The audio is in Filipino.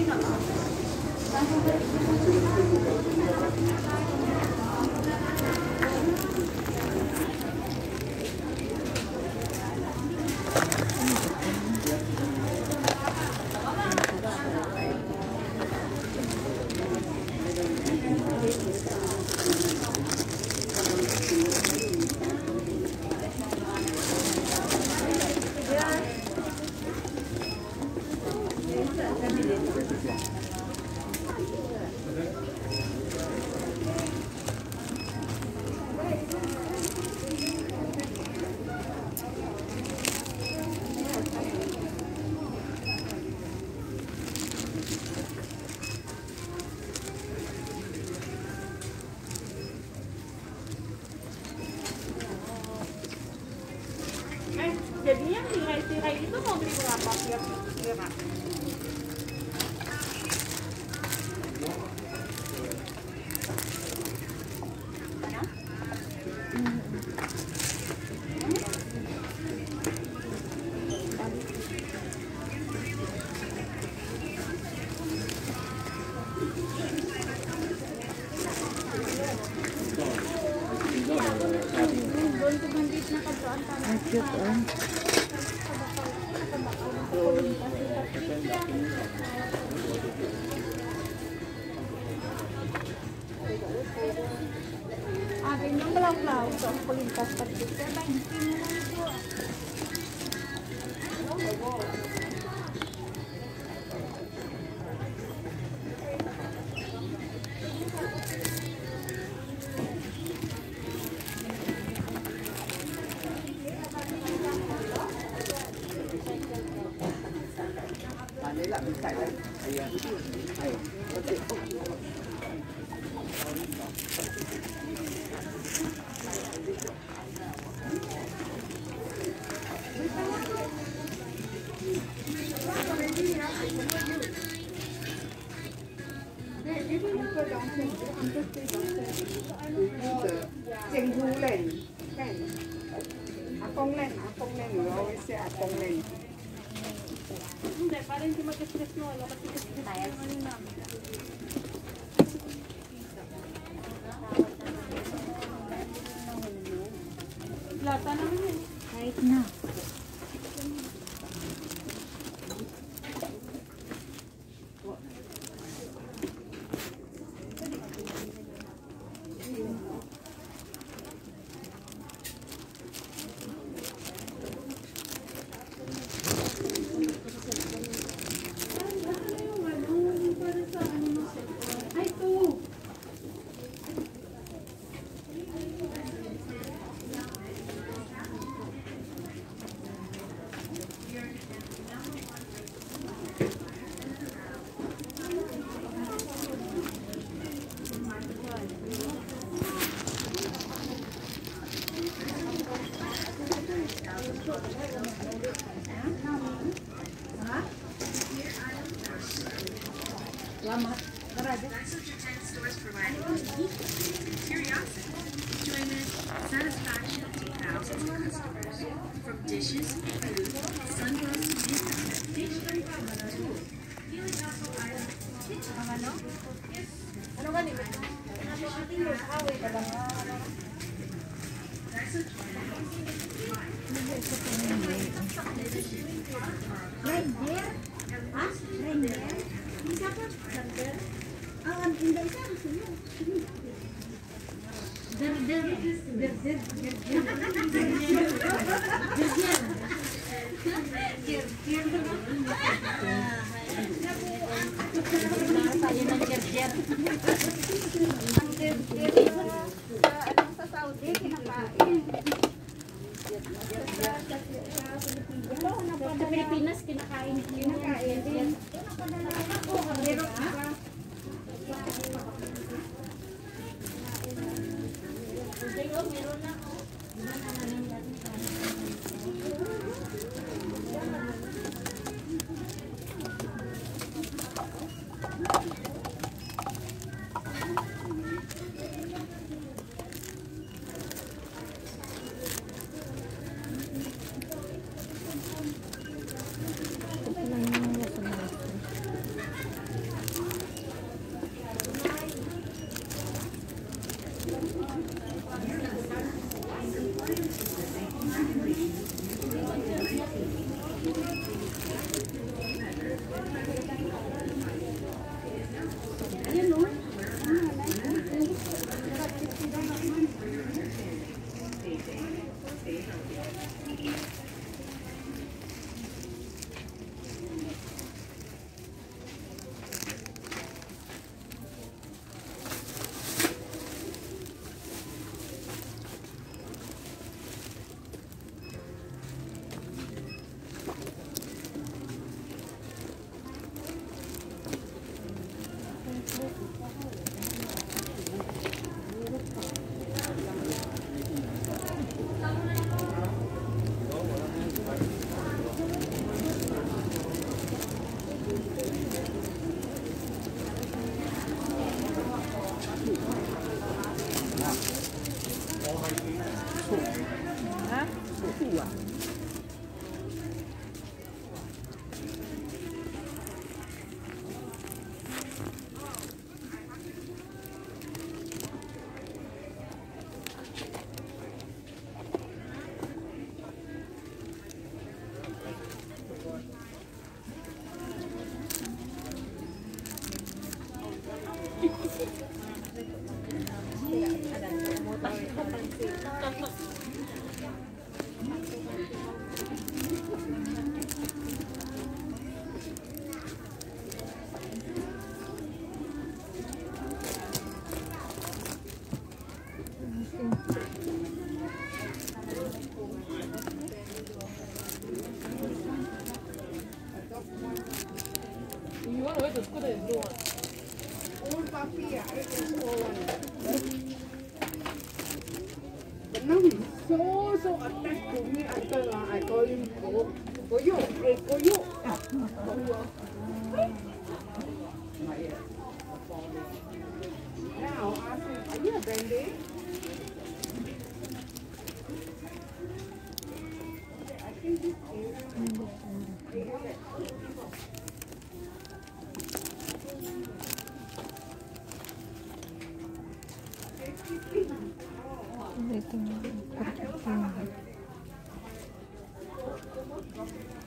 Jadinya tirai-tirai itu mau beli berapa biar enak? Akin yung belaw-belaw so kulintas pati. Hindi, parang hindi mag-stress mo. Kasi kasi ano namin. Lata naman yun. Kahit na. Daiso Japan stores provide unique curiosity, enjoyment, satisfaction to thousands of customers. From dishes, food, sunglasses, makeup, stationery, tools, healing household items, kitchen. Yes. Ano ka nila? Daiso Japan. Reindeer? Ha? Reindeer? Isa pa? Reindeer? Ang hindi isa. Sa Saudi, kinakain. Sa Pilipinas, kinakain din. Meron ka? Meron na. 이거는 왜 줬거든, 이거? Old puppy, yeah, it is old one. But now he's so attached to me until I call him Koyo. Hey, Koyo. Now ask him, are you a bandit? I think this Everything.